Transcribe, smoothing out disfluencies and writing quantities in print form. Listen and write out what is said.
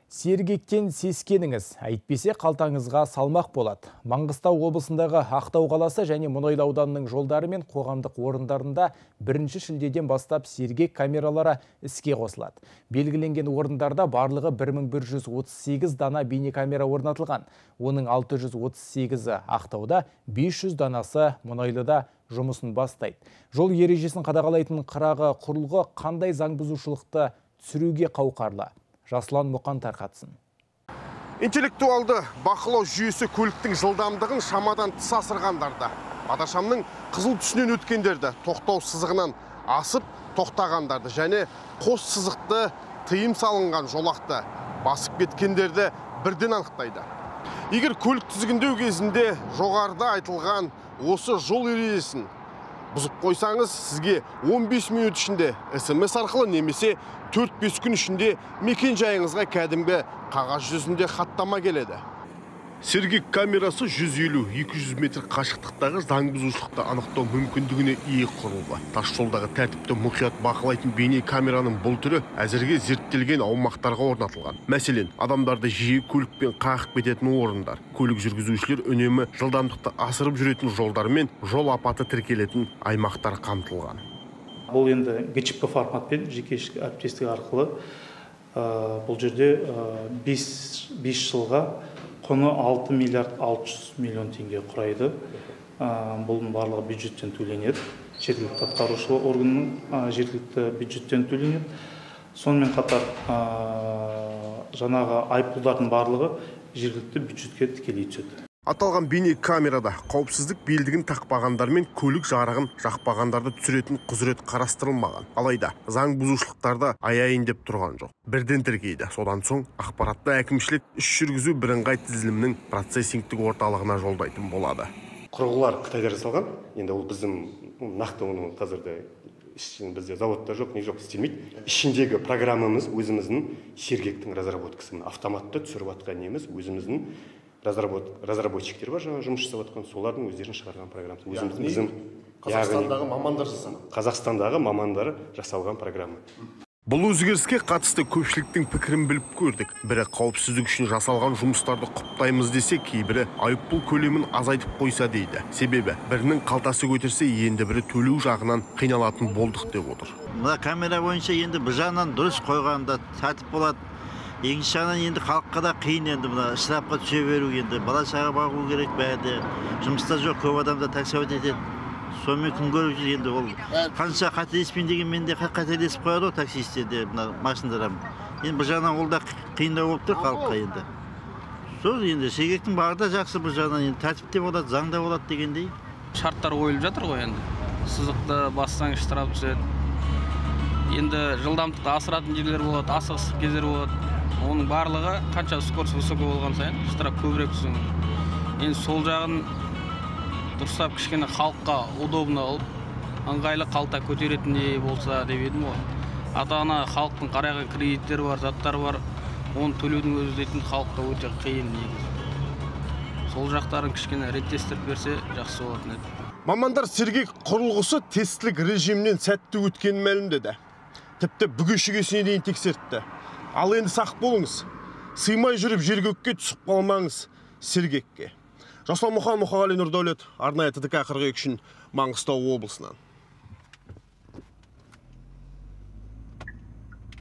Сергектен сескеніңіз, әйтпесе қалтаңызға салмақ болады. Маңғыстау облысындағы Ақтау қаласы және Мұнайлы ауданының жолдары мен қоғамдық орындарында 1 шілдеден бастап сергек камералары іске қосылады. Белгіленген орындарда барлығы 1138 дана бейнекамера орнатылған. Оның 638-і Ақтауда, 500 данасы Мұнайлыда жұмысын бастайды. Жол ережесін қадағалайтын қырағы құрылғы қандай заң бұзушылықты түсіруге қауқарлы? Жаслан Мұқан тарқатсын. Интеллектуалды бақылау жүйесі көліктің жылдамдығын шамадан тыс асырғандарда, Адашамның қызыл түсінен өткендерді, тоқтау сызығынан асып тоқтағандарды және қос сызықты тыйым салынған жолақты басып кеткендерді бірден анықтайды. Егер көлік тізгіндеу кезінде жоғарыда айтылған осы жол ережесін бұзып қойсаңыз, сізге 15 минут ішінде SMS арқылы немесе 4-5 күн ішінде мекен жайыңызға кәдімгі қағаз жүзінде хаттама келеді. Сергек камерасы 150-200 метр қашықтықтағы заң бұзушылықты анықтау мүмкіндігіне ие құрылғы. Тас жолдағы тәртіпті мұқият бақылайтын бейне камераның бұл түрі әзірге зерттелген аумақтарға орнатылған. Мәселен, адамдарды жиі көлікпен қағып кететін орындар, көлік жүргізушілер үнемі жылдамдықты асырып жүретін жолдар мен жол апаты тіркелетін аймақтар қамтылған. Бұл енді ГЧП форматпен жекешелік әріптестік арқылы бұл жерде 5 жылға құны 6 миллиард 600 миллион теңге құрайды. Бұның барлығы бюджеттен төленеді. Жергілікті атқарушы органның жергілікті бюджеттен төленеді. Сонымен қатар жаңағы айыппұлдардың барлығы жергілікті бюджетке тікелей түседі. Аталған бейне камерада қауіпсіздік белдігін тақпағандар мен көлік жарығын жақпағандарды түсіретін құзырет қарастырылмаған. Алайда заң бұзушылықтарды аяйын деп тұрған жоқ. Бірден тіркейді. Содан соң ақпаратты әкімшілік іс жүргізу бірыңғай тізілімнің процессингтік орталығына жолдайтын болады. Құрылғылар Қытайда жасалған. Енді ол біздің нақты оның қазірде бізде заводта жоқ, не жоқ, істемейді. Ішіндегі программамыз өзіміздің сергектің разработкасы. Автоматты түсіріп атқан неміз өзіміздің разработчиктер бар, жаңа жұмыс жасап жатқан, солардың өздерін шығарған программасы. Қазақстандағы мамандар жасаған. Қазақстандағы мамандар жасалған программа. Бұл өзгеріске қатысты көпшіліктің пікірін біліп көрдік. Бірі қауіпсіздік үшін жасалған жұмыстарды құптаймыз десе, кейбірі айыппұл көлемін азайтып қойса дейді. Себебі бірінің қалтасы көтерсе, енді бірі төлеу жағынан қиналатын болдық деп отыр. Мына камера бойынша енді бір жағынан дұрыс қойғанда тәртіп болады. Екінші жағынан енді халыққа да қиын, енді мына ысырапқа түсе беру, енді бала шаға бағу керек бәрі. Жұмыста жоқ, көп адамда таксовать етеді. Сонымен күн көріп жүр, енді ол қанша қателеспейін деген менде қателесіп қояды таксистерде, мына машиналар. Енді бір жағынан ол да қиындау болып тұр халыққа енді. Сол енді сергектің бары да жақсы, бір жағынан енді тәртіпте болады, заңда болады дегендей. Шарттар қойылып жатыр ғой енді. Сызықты бассаң штраф түседі. Енді жылдамдықты асыратын жерлер болады, асығыс кездер болады. Оның барлығы қанша скорость высокий болған сайын штраф көбірек түседі. Енді сол жағын дұрыстап кішкене халыққа удобно қылып, ыңғайлы қалта көтеретіндей болса деп едім ғой. Ата-ана халықтың қарайған кредиттер бар, заттар бар. Оны төлеудің өзі дейтін халыққа өте қиын негізі. Сол жақтарын кішкене реттестіріп берсе жақсы болатын еді. Мамандар сергек құрылғысы тесттілік режимнен сәтті өткенін мәлімдеді. Тіпті бүге-шүгесіне дейін тексертті. Ал енді сақ болыңыз. Сыймай жүріп жер-көкке түсіп қалмаңыз сергекке. Жаслан Мұқан, Мұқағали Нұрдәулет, арнайы ТТК 42 үшін Маңғыстау облысынан.